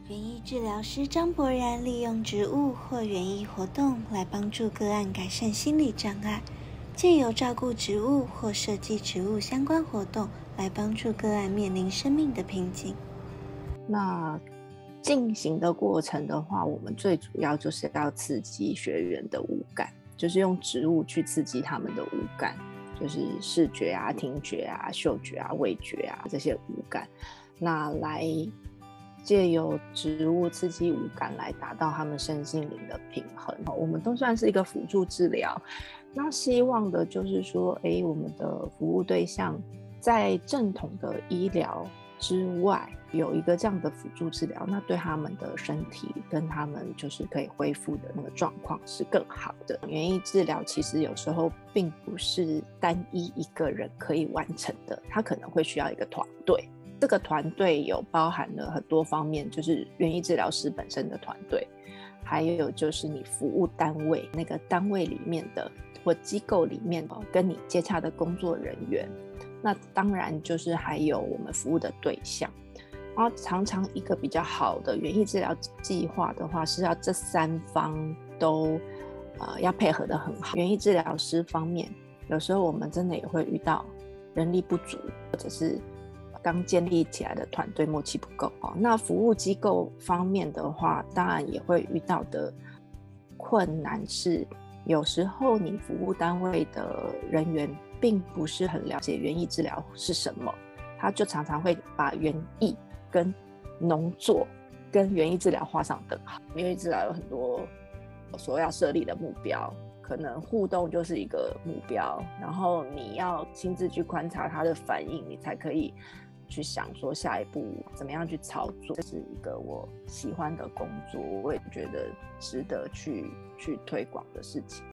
园艺治疗师张博然利用植物或园艺活动来帮助个案改善心理障碍，借由照顾植物或设计植物相关活动来帮助个案面临生命的瓶颈。 那进行的过程的话，我们最主要就是要刺激学员的五感，就是用植物去刺激他们的五感，就是视觉啊、听觉啊、嗅觉啊、味觉啊这些五感，那来借由植物刺激五感来达到他们身心灵的平衡。我们都算是一个辅助治疗，那希望的就是说我们的服务对象在正统的医疗之外有一个这样的辅助治疗，那对他们的身体跟他们就是可以恢复的那个状况是更好的。园艺治疗其实有时候并不是单一一个人可以完成的，他可能会需要一个团队，这个团队有包含了很多方面，就是园艺治疗师本身的团队，还有就是你服务单位那个单位里面的或机构里面跟你接洽的工作人员，那当然就是还有我们服务的对象。然后常常一个比较好的园艺治疗计划的话，是要这三方都要配合得很好。园艺治疗师方面，有时候我们真的也会遇到人力不足，或者是刚建立起来的团队默契不够。那服务机构方面的话，当然也会遇到的困难是，有时候你服务单位的人员并不是很了解园艺治疗是什么，他就常常会把园艺跟农作跟园艺治疗画上等号。园艺治疗有很多所要设立的目标，可能互动就是一个目标，然后你要亲自去观察他的反应，你才可以去想说下一步怎么样去操作。这是一个我喜欢的工作，我也觉得值得去推广的事情。